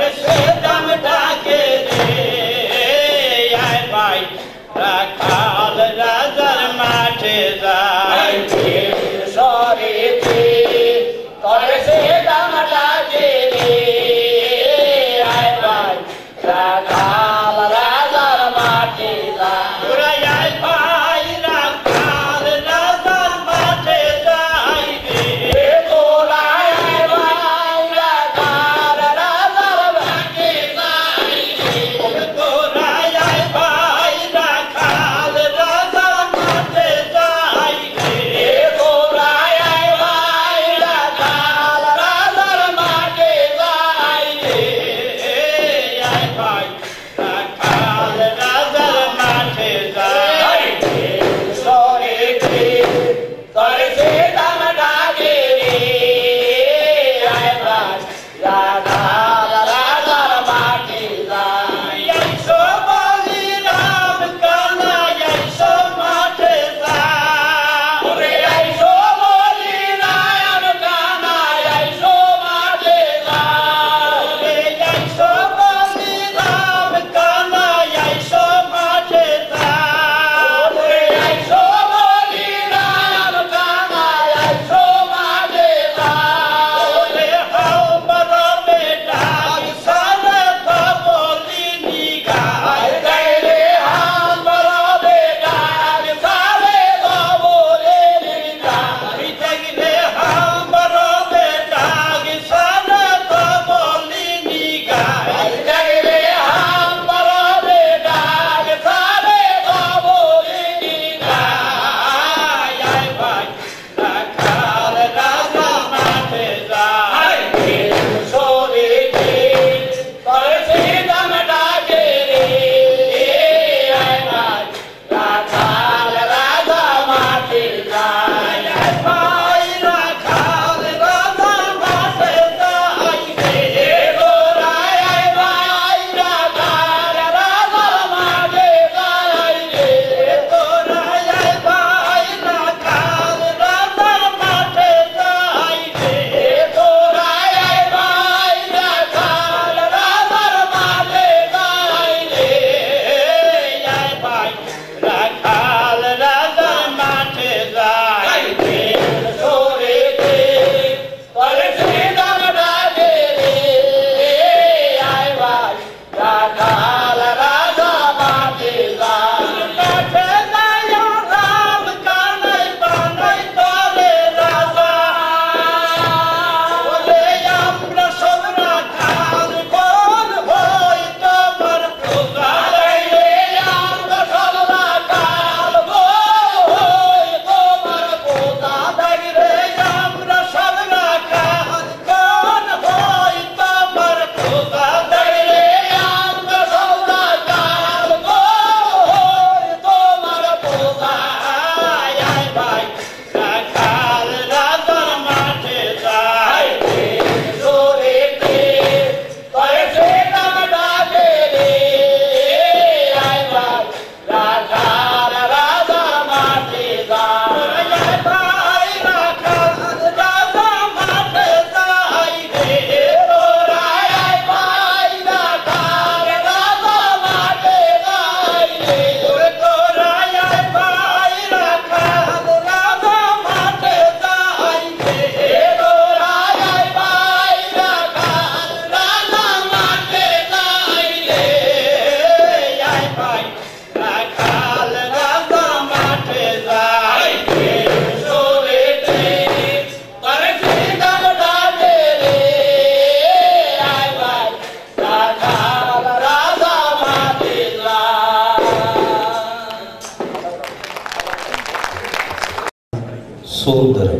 সুন্দর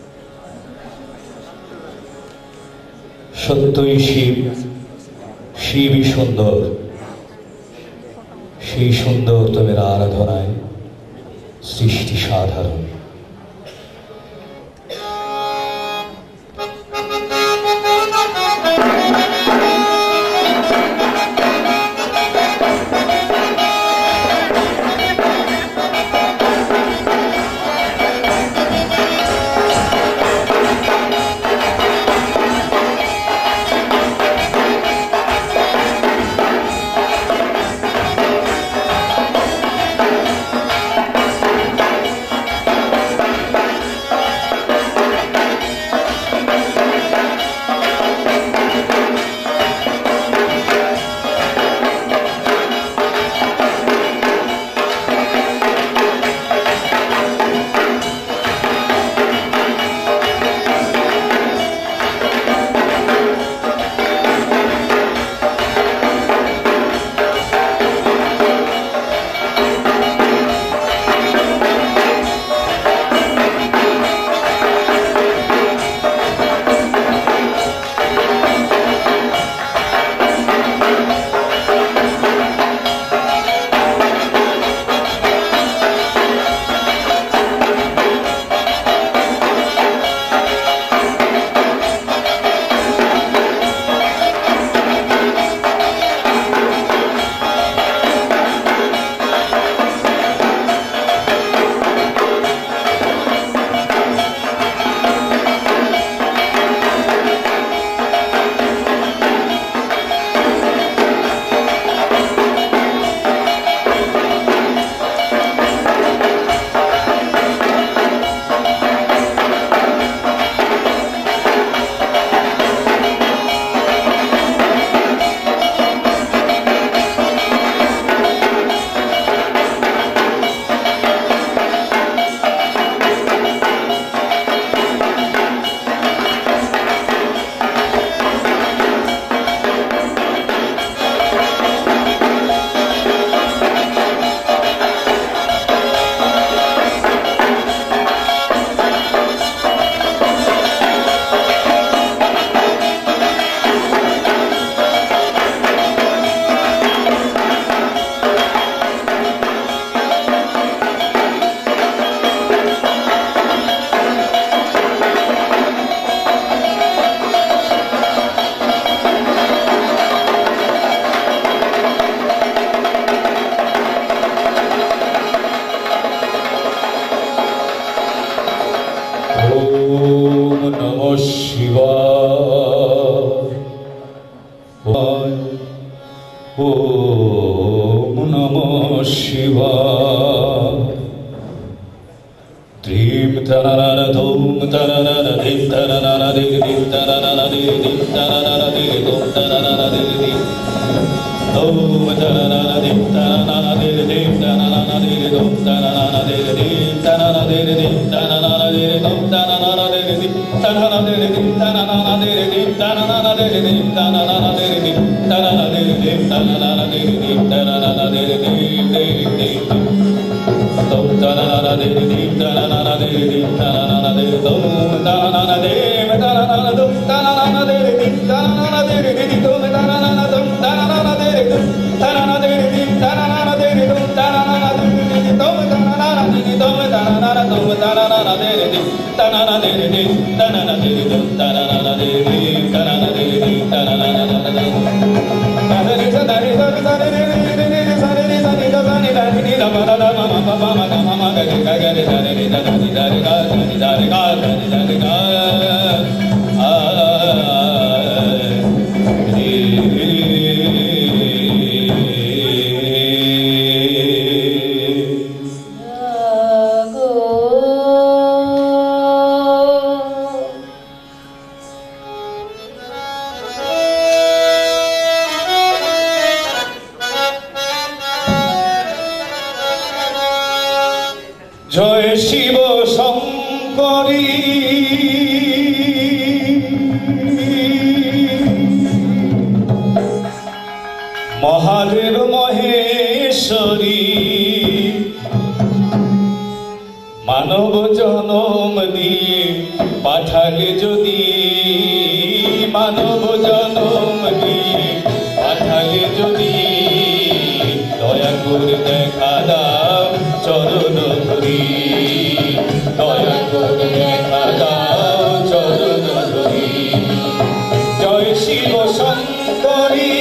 সত্যই শিব, শিবই সুন্দর। সেই সুন্দর তোমার আরাধনায় সৃষ্টি সাধারণ। Om Namah Shivaya. Dream tanana dum tanana dim tanana dim tanana dim tanana dim tanana dim dum tanana dim tanana dim tanana dim tanana dim tanana dim tanana dim tanana dim tanana dim tanana dim tanana dim tanana dim tanana dim tanana dim tanana dim dum tanana dim tanana dim tanana dim dum tanana dim tanana dum tanana dim tanana dim dum tanana dum tanana dim tanana dim tanana dim dum tanana dim dum tanana dim dum tanana dum tanana dim tanana dim tanana dim dum tanana dim tanana dim tanana dim জয় শিব শঙ্করী মহাদেব মহেশ্বরী মানব জনম দিয়ে পাঠালে যদি মানব জনম দিয়ে পাঠালে যদি দয়া করে দেখা দাও চরণ ধরি দয়া করে দেখা দাও চরণ ধরি জয় শিব শঙ্করী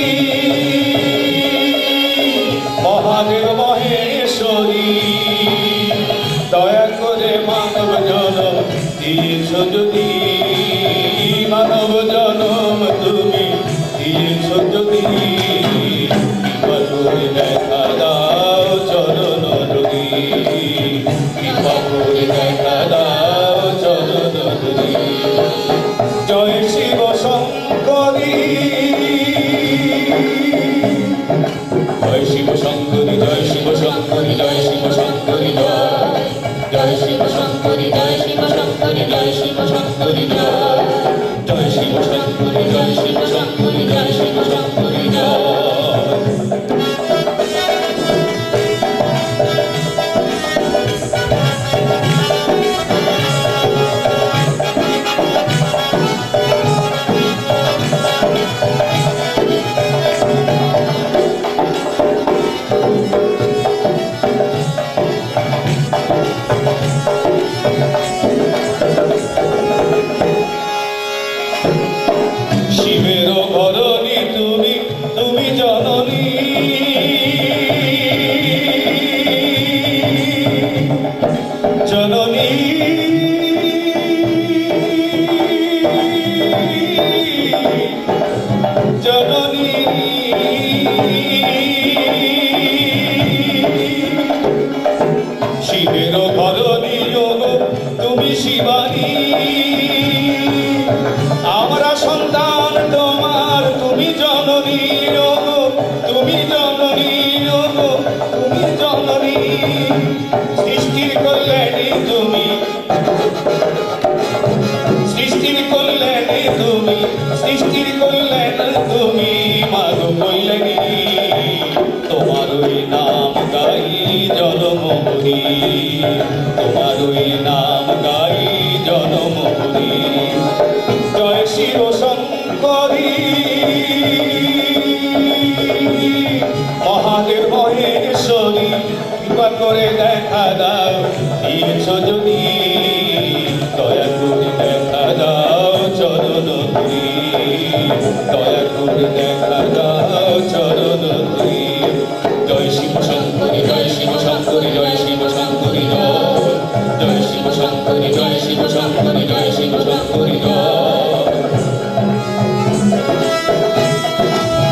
মহাদেব মহেশ্বরী দয়া করে মানব জনম দিয়েছ যদি মানব জনম তুমি দিয়েছ যদি কৃপা করে দেখা দাও চরণ ধরি কৃপা করে দেখা দাও চরণ ধরি জয় শিব শঙ্করী জয় শিব শঙ্করী জয় শিব শঙ্করী জয় শিব শঙ্করী জয় শিব শঙ্করী জয় শিব শঙ্করী জয় শিব শঙ্করী জয় শিব শঙ্করী জয় শিব শঙ্করী জয় শিব শঙ্করী শিবের ঘরণী তুমি তুমি জননী জননী জননী শিবের ঘরণী তুমি শিবানী আমরা সন্তান তোমার তুমি জননী তুমি জননী তুমি জননী সৃষ্টির কল্যাণী তুমি সৃষ্টির কল্যাণী তুমি সৃষ্টির কল্যাণ তুমি মাগো কল্যাণী তোমার ওই নাম গাই জনম হরি তোমার ওই নাম গাই জনম হরি জয় শিব শঙ্করী মহাদেব মহেশ্বরী কৃপা করে দেখা দাও দিয়েছ যদি দয়া করে দেখা দাও চরণ ধরি দয়া করে দেখা দাও চরণ ধরি জয় শিব শঙ্করী জয় শিব শঙ্করী জয় শিব শঙ্করী জয় শিব শঙ্করী জয় শিব শঙ্করী জয় শিব শঙ্করী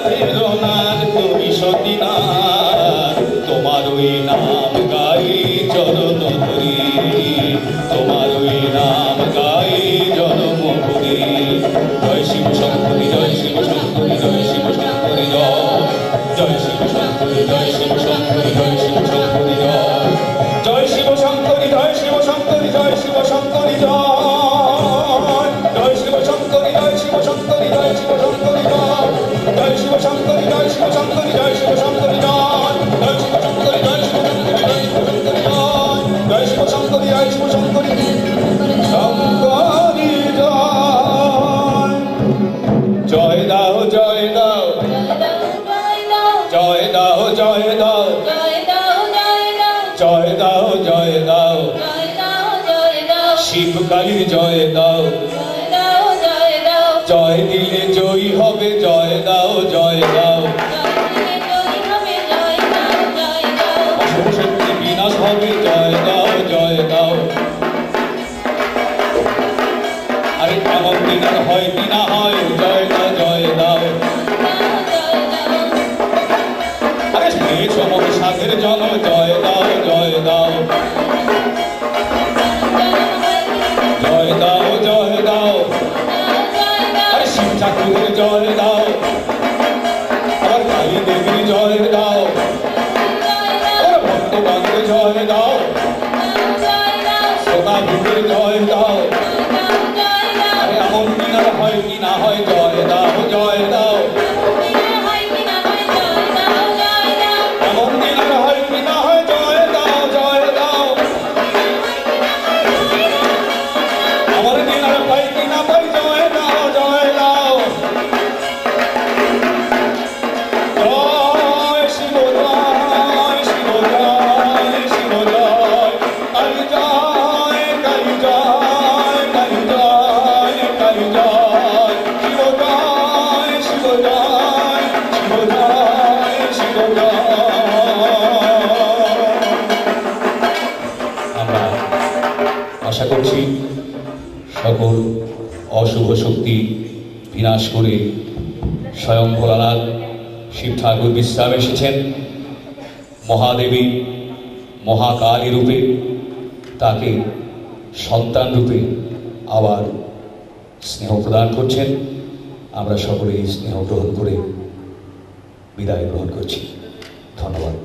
প্রেরণার তুমি সতীনাথ, তোমার ওই নাম গাই চরণ ধরি, তোমার ওই নাম গাই জনম ভরি। জয় শিব শঙ্করী, জয় শিব শঙ্করী, জয় শিব শঙ্করী জয়, জয় শিব শঙ্করী, জয় শিব শঙ্করী, জয় শিব শঙ্করী জয়, জয় শিব শঙ্করী, জয় শিব শঙ্করী, জয় শিব শঙ্করী জয়, জয় শিব শঙ্করী, জয় শিব শঙ্করী, জয় শিব শঙ্করী জয়, জয় শিব শঙ্করী, জয় শিব শঙ্করী, জয় শিব শঙ্করী জয়, জয় শিব শঙ্করী, জয় শিব শঙ্করী, জয় শিব শঙ্করী জয়, জয় শিব শঙ্করী, জয় শিব শঙ্করী শঙ্করী জয়। জয় দাও জয় দাও জয় দাও জয় দাও জয় দাও জয় দাও, শিব কালীর জয় দাও, জয় দিলে জয়ী হবে, জয় দাও জয় দাও, অশুভ শক্তি বিনাশ হবে, জয় দাও জয় দাও। আরে এমন দিন আর হয় কি না হয়, জয় দাও জয় দাও। আরে মেষ মহিষাদের জন, জয় দাও জয় দাও, জয় দাও জয় দাও। আরে শিব ঠাকুরের জয় দাও, আবার কালী দেবীর জয় দাও, আবার ভক্তবানের জয় দাও, সোনা ভূতের জয় দাও। আরে এমন দিন আর হয় কি না হয়, জয় দাও জয় দাও। এমন দিন আর হয় কি না হয়, জয় দাও জয় দাও। আমার দিন আর পাই কি না পাই, জয় দাও জয় দাও। জয় শিব জয় শিব জয় শিব জয়, কালী জয় কালী জয় কালী জয় কালী জয়, শিব জয় শিব জয় শিব জয় শিব জয়। আমরা আশা করছি সকল অশুভ শক্তি বিনাশ করে স্বয়ং ভোলানাথ শিব ঠাকুর বিশ্রাম এসেছেন। মহাদেবী মহাকালী রূপে তাকে সন্তান রূপে আবার স্নেহ প্রদান করছেন। আমরা সকলেই স্নেহ গ্রহণ করে বিদায় গ্রহণ করছি। ধন্যবাদ।